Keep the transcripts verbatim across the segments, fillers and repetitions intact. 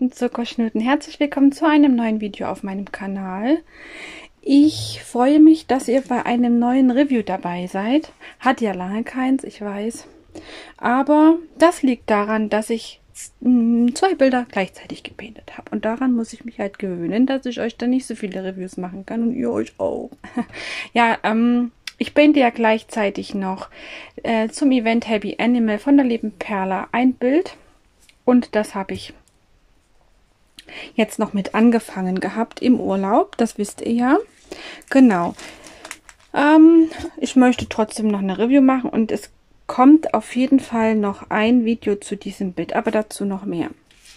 lieben Zuckerschnuten, herzlich willkommen zu einem neuen Video auf meinem Kanal. Ich freue mich, dass ihr bei einem neuen Review dabei seid. Hat ja lange keins, ich weiß. Aber das liegt daran, dass ich zwei Bilder gleichzeitig gepaintet habe. Und daran muss ich mich halt gewöhnen, dass ich euch dann nicht so viele Reviews machen kann und ihr euch auch. Ja, ähm... ich painte ja gleichzeitig noch äh, zum Event Happy Animal von der lieben Perla ein Bild und das habe ich jetzt noch mit angefangen gehabt im Urlaub, das wisst ihr ja. Genau. Ähm, ich möchte trotzdem noch eine Review machen und es kommt auf jeden Fall noch ein Video zu diesem Bild, aber dazu noch mehr.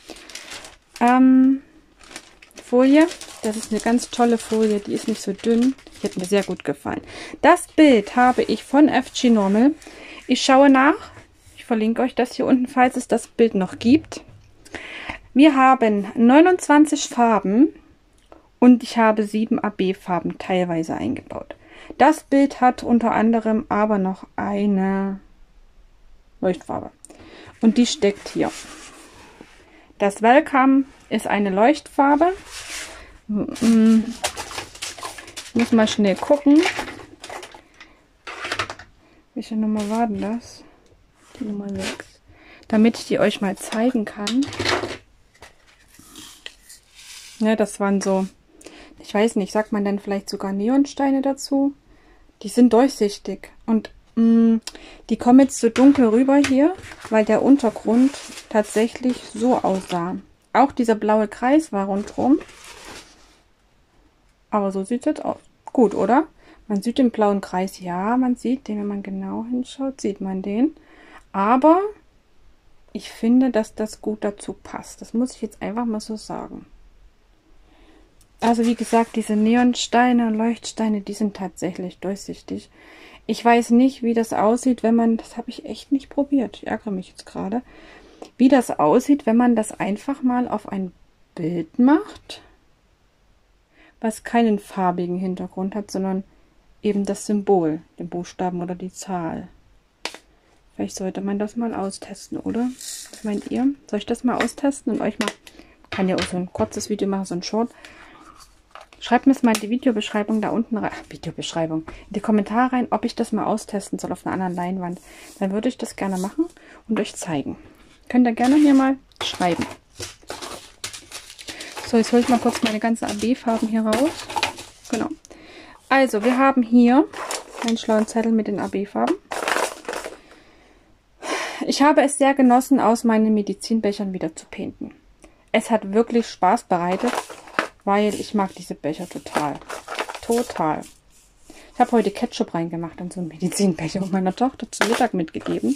Ähm, Folie, das ist eine ganz tolle Folie, die ist nicht so dünn, die hat mir sehr gut gefallen. Das Bild habe ich von F G Normal. Ich schaue nach, ich verlinke euch das hier unten, falls es das Bild noch gibt. Wir haben neunundzwanzig Farben und ich habe sieben A B Farben teilweise eingebaut. Das Bild hat unter anderem aber noch eine Leuchtfarbe und die steckt hier. Das Welcome ist eine Leuchtfarbe. Ich muss mal schnell gucken. Welche Nummer war denn das? Die Nummer sechs. Damit ich die euch mal zeigen kann. Ja, das waren so, ich weiß nicht, sagt man dann vielleicht sogar Neonsteine dazu? Die sind durchsichtig und mh, die kommen jetzt so dunkel rüber hier, weil der Untergrund tatsächlich so aussah. Auch dieser blaue Kreis war rundherum. Aber so sieht es jetzt aus. Gut, oder? Man sieht den blauen Kreis. Ja, man sieht den, wenn man genau hinschaut, sieht man den. Aber ich finde, dass das gut dazu passt. Das muss ich jetzt einfach mal so sagen. Also wie gesagt, diese Neonsteine und Leuchtsteine, die sind tatsächlich durchsichtig. Ich weiß nicht, wie das aussieht, wenn man... Das habe ich echt nicht probiert. Ich ärgere mich jetzt gerade. Wie das aussieht, wenn man das einfach mal auf ein Bild macht, was keinen farbigen Hintergrund hat, sondern eben das Symbol, den Buchstaben oder die Zahl. Vielleicht sollte man das mal austesten, oder? Was meint ihr? Soll ich das mal austesten und euch mal... Kann ja auch so ein kurzes Video machen, so ein Short. Schreibt mir es mal in die Videobeschreibung da unten rein, Videobeschreibung, in die Kommentare rein, ob ich das mal austesten soll auf einer anderen Leinwand. Dann würde ich das gerne machen und euch zeigen. Könnt ihr gerne hier mal schreiben. So, jetzt hole ich mal kurz meine ganzen A B-Farben hier raus. Genau. Also, wir haben hier einen schlauen Zettel mit den A B-Farben. Ich habe es sehr genossen, aus meinen Medizinbechern wieder zu painten. Es hat wirklich Spaß bereitet, weil ich mag diese Becher total. Total. Ich habe heute Ketchup reingemacht in so einen Medizinbecher und meiner Tochter zum Mittag mitgegeben.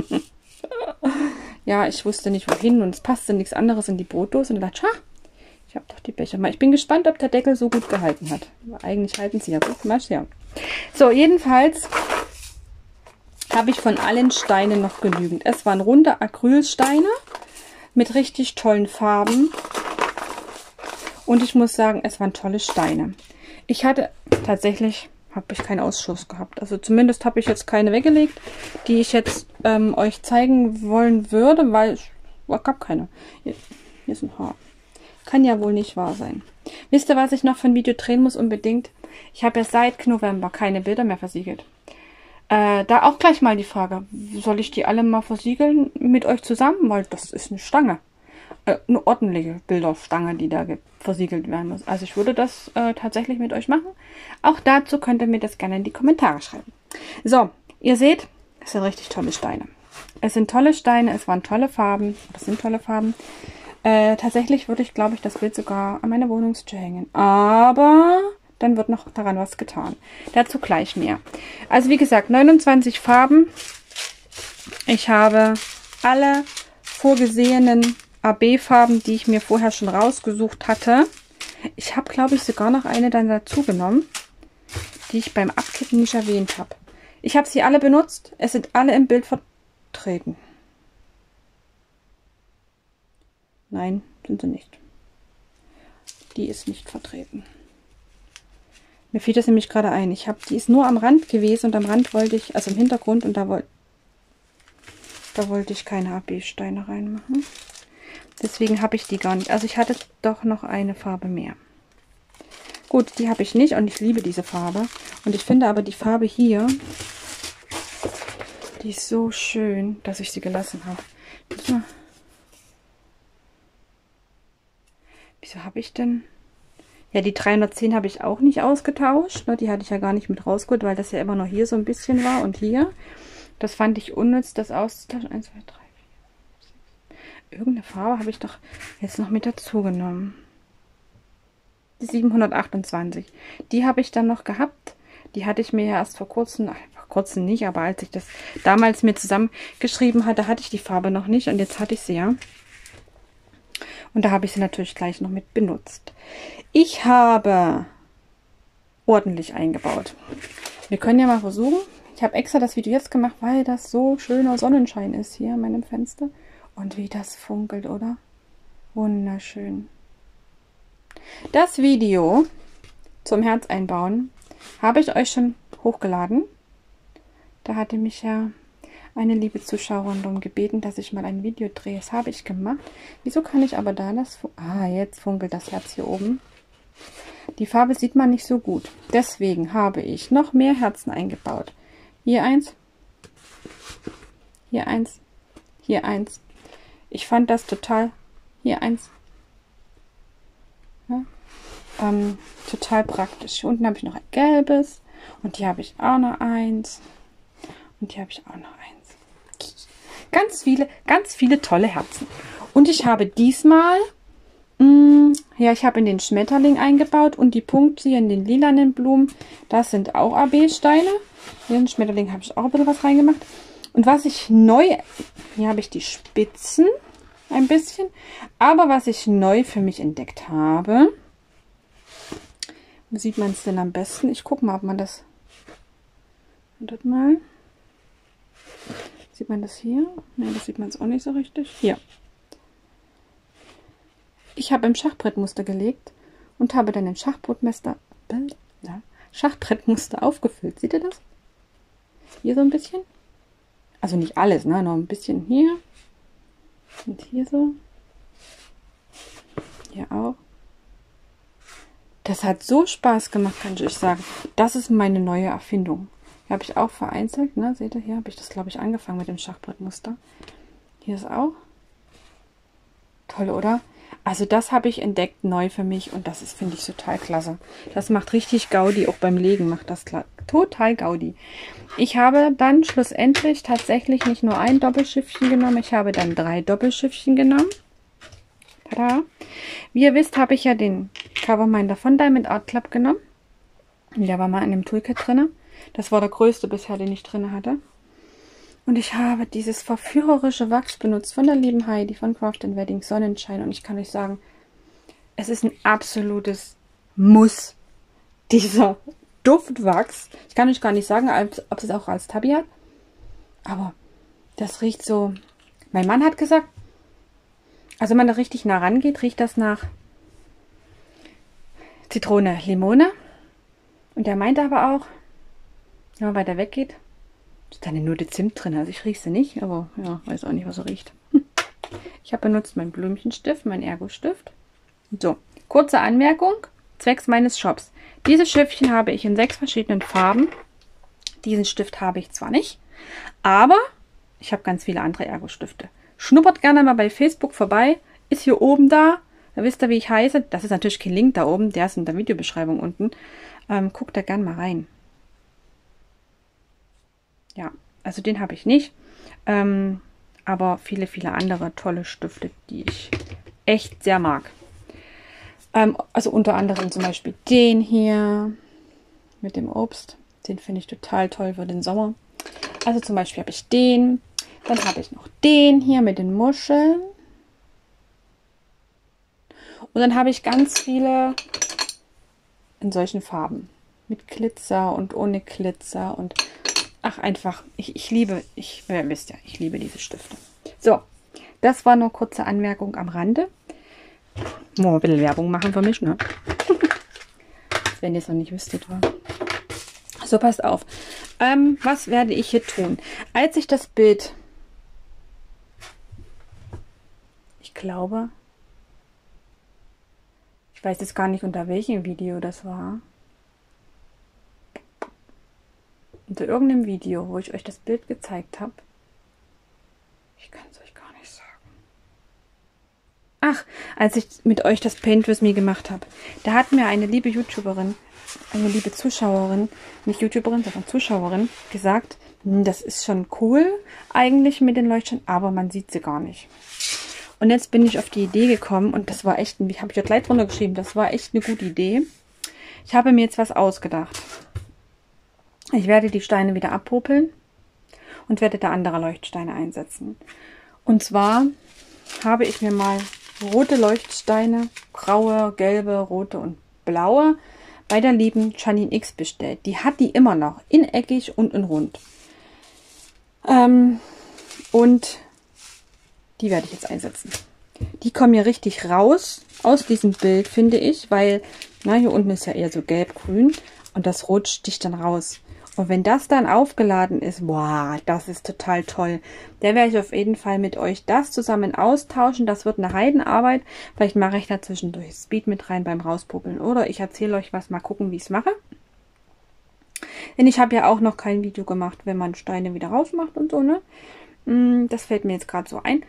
Ja, ich wusste nicht wohin und es passte nichts anderes in die Brotdose und dachte, ha, ich habe doch die Becher mal. Ich bin gespannt, ob der Deckel so gut gehalten hat. Aber eigentlich halten sie ja gut. Mal schauen. So, jedenfalls habe ich von allen Steinen noch genügend. Es waren runde Acrylsteine mit richtig tollen Farben. Und ich muss sagen, es waren tolle Steine. Ich hatte tatsächlich, habe ich keinen Ausschuss gehabt. Also zumindest habe ich jetzt keine weggelegt, die ich jetzt ähm, euch zeigen wollen würde, weil es gab keine. Hier, hier ist ein Haar. Kann ja wohl nicht wahr sein. Wisst ihr, was ich noch für ein Video drehen muss unbedingt? Ich habe ja seit November keine Bilder mehr versiegelt. Äh, da auch gleich mal die Frage, soll ich die alle mal versiegeln mit euch zusammen? Weil das ist eine Stange. Äh, eine ordentliche Bilderstange, die da versiegelt werden muss. Also ich würde das äh, tatsächlich mit euch machen. Auch dazu könnt ihr mir das gerne in die Kommentare schreiben. So, ihr seht, es sind richtig tolle Steine. Es sind tolle Steine, es waren tolle Farben. Das sind tolle Farben. Äh, tatsächlich würde ich, glaube ich, das Bild sogar an meine Wohnungstür hängen. Aber dann wird noch daran was getan. Dazu gleich mehr. Also wie gesagt, neunundzwanzig Farben. Ich habe alle vorgesehenen A B-Farben, die ich mir vorher schon rausgesucht hatte. Ich habe, glaube ich, sogar noch eine dann dazu genommen, die ich beim Abkippen nicht erwähnt habe. Ich habe sie alle benutzt. Es sind alle im Bild vertreten. Nein, sind sie nicht. Die ist nicht vertreten. Mir fiel das nämlich gerade ein. Ich habe, die ist nur am Rand gewesen und am Rand wollte ich, also im Hintergrund, und da wollte da wollte ich keine A B-Steine reinmachen. Deswegen habe ich die gar nicht. Also ich hatte doch noch eine Farbe mehr. Gut, die habe ich nicht und ich liebe diese Farbe. Und ich finde aber die Farbe hier, die ist so schön, dass ich sie gelassen habe. So. Wieso habe ich denn... Ja, die dreihundertzehn habe ich auch nicht ausgetauscht. Die hatte ich ja gar nicht mit rausgeholt, weil das ja immer noch hier so ein bisschen war und hier. Das fand ich unnütz, das auszutauschen. eins, zwei, drei, vier, sechs. Irgendeine Farbe habe ich doch jetzt noch mit dazu genommen. Die siebenhundertachtundzwanzig. Die habe ich dann noch gehabt. Die hatte ich mir ja erst vor kurzem, vor kurzem nicht, aber als ich das damals mir zusammengeschrieben hatte, hatte ich die Farbe noch nicht. Und jetzt hatte ich sie ja. Und da habe ich sie natürlich gleich noch mit benutzt. Ich habe ordentlich eingebaut. Wir können ja mal versuchen. Ich habe extra das Video jetzt gemacht, weil das so schöner Sonnenschein ist hier an meinem Fenster. Und wie das funkelt, oder? Wunderschön. Das Video zum Herz einbauen habe ich euch schon hochgeladen. Da hatte mich ja eine liebe Zuschauerin darum gebeten, dass ich mal ein Video drehe. Das habe ich gemacht. Wieso kann ich aber da das... Ah, jetzt funkelt das Herz hier oben. Die Farbe sieht man nicht so gut. Deswegen habe ich noch mehr Herzen eingebaut. Hier eins. Hier eins. Hier eins. Ich fand das total... Hier eins. Ja, ähm, total praktisch. Hier unten habe ich noch ein gelbes. Und hier habe ich auch noch eins. Und hier habe ich auch noch eins. Ganz viele, ganz viele tolle Herzen. Und ich habe diesmal, mh, ja, ich habe in den Schmetterling eingebaut und die Punkte hier in den lilanen Blumen, das sind auch A B-Steine. Hier in den Schmetterling habe ich auch ein bisschen was reingemacht. Und was ich neu, hier habe ich die Spitzen ein bisschen, aber was ich neu für mich entdeckt habe, wie sieht man es denn am besten? Ich gucke mal, ob man das, wartet mal. Sieht man das hier? Ne, das sieht man es auch nicht so richtig. Hier. Ich habe im Schachbrettmuster gelegt und habe dann im Schachbrettmuster, ja, Schachbrettmuster aufgefüllt. Seht ihr das? Hier so ein bisschen. Also nicht alles, ne? Noch ein bisschen hier. Und hier so. Hier auch. Das hat so Spaß gemacht, kann ich euch sagen. Das ist meine neue Erfindung. Hier habe ich auch vereinzelt, ne? Seht ihr, hier habe ich das, glaube ich, angefangen mit dem Schachbrettmuster. Hier ist auch. Toll, oder? Also das habe ich entdeckt neu für mich und das ist, finde ich, total klasse. Das macht richtig Gaudi, auch beim Legen macht das total Gaudi. Ich habe dann schlussendlich tatsächlich nicht nur ein Doppelschiffchen genommen, ich habe dann drei Doppelschiffchen genommen. Tada! Wie ihr wisst, habe ich ja den Coverminder von Diamond Art Club genommen. Der war mal in dem Toolkit drin. Das war der größte bisher, den ich drin hatte. Und ich habe dieses verführerische Wachs benutzt von der lieben Heidi von Craft and Wedding Sonnenschein. Und ich kann euch sagen, es ist ein absolutes Muss, dieser Duftwachs. Ich kann euch gar nicht sagen, ob es auch als Tabby hat. Aber das riecht so... Mein Mann hat gesagt, also wenn man da richtig nah rangeht, riecht das nach Zitrone, Limone. Und der meinte aber auch, wenn man weiter weggeht, ist da eine Note Zimt drin. Also ich rieche sie nicht, aber ja, weiß auch nicht, was er riecht. Ich habe benutzt meinen Blümchenstift, meinen Ergo-Stift. So, kurze Anmerkung, zwecks meines Shops. Diese Schiffchen habe ich in sechs verschiedenen Farben. Diesen Stift habe ich zwar nicht, aber ich habe ganz viele andere Ergo-Stifte. Schnuppert gerne mal bei Facebook vorbei. Ist hier oben da. Da wisst ihr, wie ich heiße. Das ist natürlich kein Link da oben. Der ist in der Videobeschreibung unten. Ähm, guckt da gerne mal rein. Ja, also den habe ich nicht. Ähm, aber viele, viele andere tolle Stifte, die ich echt sehr mag. Ähm, also unter anderem zum Beispiel den hier mit dem Obst. Den finde ich total toll für den Sommer. Also zum Beispiel habe ich den. Dann habe ich noch den hier mit den Muscheln. Und dann habe ich ganz viele in solchen Farben. Mit Glitzer und ohne Glitzer. Und ach, einfach, ich, ich liebe, ich, ihr wisst ja, ich liebe diese Stifte. So, das war nur kurze Anmerkung am Rande. Oh, ein bisschen Werbung machen für mich, ne? Wenn ihr es noch nicht wüsstet, war. So, passt auf. Ähm, was werde ich hier tun? Als ich das Bild... glaube, ich weiß jetzt gar nicht, unter welchem Video das war. Unter irgendeinem Video, wo ich euch das Bild gezeigt habe. Ich kann es euch gar nicht sagen. Ach, als ich mit euch das Paint With Me gemacht habe. Da hat mir eine liebe YouTuberin, eine liebe Zuschauerin, nicht YouTuberin, sondern Zuschauerin, gesagt, das ist schon cool eigentlich mit den Leuchtsteinen, aber man sieht sie gar nicht. Und jetzt bin ich auf die Idee gekommen und das war echt, wie habe ich ja gleich drunter geschrieben, das war echt eine gute Idee. Ich habe mir jetzt was ausgedacht. Ich werde die Steine wieder abpopeln und werde da andere Leuchtsteine einsetzen. Und zwar habe ich mir mal rote Leuchtsteine, graue, gelbe, rote und blaue, bei der lieben Janine X bestellt. Die hat die immer noch, in eckig und in rund. Ähm, und die werde ich jetzt einsetzen. Die kommen hier richtig raus aus diesem Bild, finde ich, weil, na, hier unten ist ja eher so gelb-grün und das Rot sticht dann raus. Und wenn das dann aufgeladen ist, boah, das ist total toll. Da werde ich auf jeden Fall mit euch das zusammen austauschen. Das wird eine Heidenarbeit. Vielleicht mache ich da zwischendurch Speed mit rein beim Rauspopeln. Oder ich erzähle euch was, mal gucken, wie ich es mache. Denn ich habe ja auch noch kein Video gemacht, wenn man Steine wieder rausmacht und so, ne? Das fällt mir jetzt gerade so ein.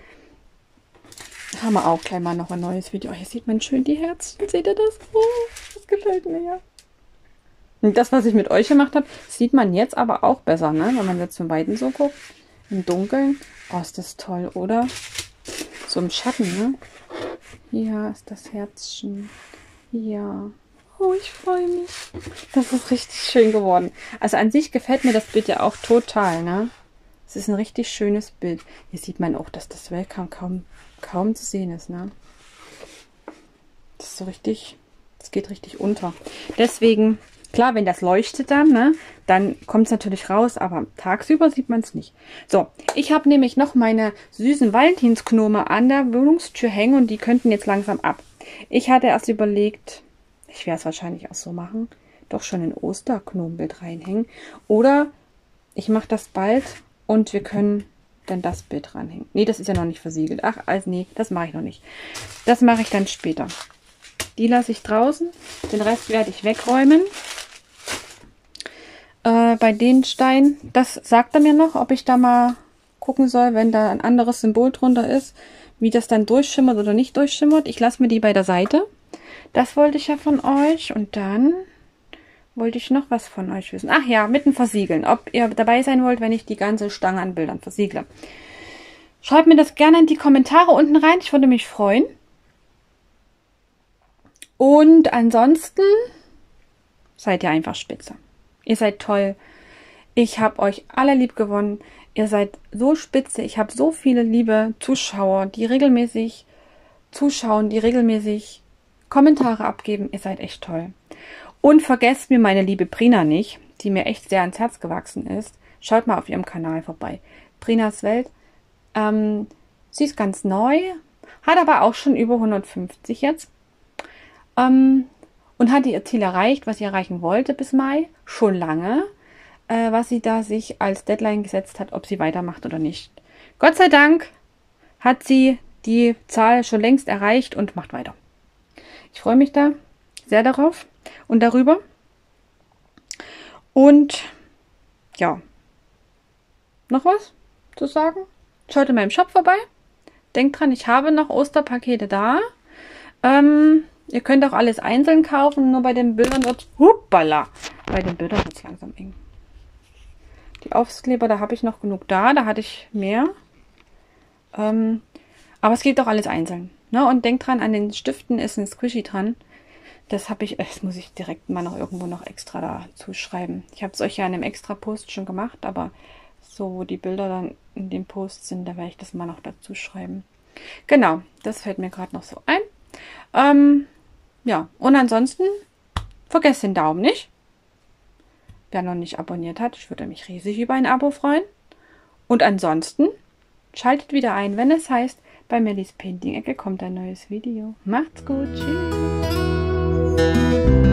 Haben wir auch gleich mal noch ein neues Video. Oh, hier sieht man schön die Herzchen. Seht ihr das? Oh, das gefällt mir ja. Und das, was ich mit euch gemacht habe, sieht man jetzt aber auch besser, ne? Wenn man jetzt von Weitem so guckt. Im Dunkeln. Oh, ist das toll, oder? So im Schatten, ne? Hier ist das Herzchen. Ja. Oh, ich freue mich. Das ist richtig schön geworden. Also an sich gefällt mir das Bild ja auch total, ne? Es ist ein richtig schönes Bild. Hier sieht man auch, dass das Welcome kaum, kaum zu sehen ist, ne? Das ist so richtig, das geht richtig unter. Deswegen... Klar, wenn das leuchtet dann, ne, dann kommt es natürlich raus, aber tagsüber sieht man es nicht. So, ich habe nämlich noch meine süßen Valentinsknome an der Wohnungstür hängen und die könnten jetzt langsam ab. Ich hatte erst überlegt, ich werde es wahrscheinlich auch so machen, doch schon ein Osterknomenbild reinhängen. Oder ich mache das bald und wir können dann das Bild ranhängen. Nee, das ist ja noch nicht versiegelt. Ach, also nee, das mache ich noch nicht. Das mache ich dann später. Die lasse ich draußen, den Rest werde ich wegräumen. Äh, bei den Steinen, das sagt er mir noch, ob ich da mal gucken soll, wenn da ein anderes Symbol drunter ist, wie das dann durchschimmert oder nicht durchschimmert. Ich lasse mir die bei der Seite. Das wollte ich ja von euch. Und dann wollte ich noch was von euch wissen. Ach ja, mit dem Versiegeln. Ob ihr dabei sein wollt, wenn ich die ganze Stange an Bildern versiegle. Schreibt mir das gerne in die Kommentare unten rein. Ich würde mich freuen. Und ansonsten seid ihr einfach spitze. Ihr seid toll. Ich habe euch alle lieb gewonnen. Ihr seid so spitze. Ich habe so viele liebe Zuschauer, die regelmäßig zuschauen, die regelmäßig Kommentare abgeben. Ihr seid echt toll. Und vergesst mir meine liebe Prina nicht, die mir echt sehr ans Herz gewachsen ist. Schaut mal auf ihrem Kanal vorbei. Prinas Welt. Ähm, sie ist ganz neu, hat aber auch schon über hundertfünfzig jetzt. Ähm, und hat ihr Ziel erreicht, was sie erreichen wollte bis Mai, schon lange, äh, was sie da sich als Deadline gesetzt hat, ob sie weitermacht oder nicht. Gott sei Dank hat sie die Zahl schon längst erreicht und macht weiter. Ich freue mich da sehr darauf und darüber. Und ja, noch was zu sagen? Schaut in meinem Shop vorbei. Denkt dran, ich habe noch Osterpakete da. Ähm... Ihr könnt auch alles einzeln kaufen, nur bei den Bildern wird hoppala, bei den Bildern wird es langsam eng. Die Aufkleber, da habe ich noch genug da, da hatte ich mehr. Ähm, aber es geht auch alles einzeln. Ne? Und denkt dran, an den Stiften ist ein Squishy dran. Das habe ich, das muss ich direkt mal noch irgendwo noch extra dazu schreiben. Ich habe es euch ja in einem extra Post schon gemacht, aber so, wo die Bilder dann in dem Post sind, da werde ich das mal noch dazu schreiben. Genau, das fällt mir gerade noch so ein. Ähm, Ja, und ansonsten vergesst den Daumen nicht. Wer noch nicht abonniert hat, ich würde mich riesig über ein Abo freuen. Und ansonsten schaltet wieder ein, wenn es heißt, bei Mellies Painting Ecke kommt ein neues Video. Macht's gut, tschüss.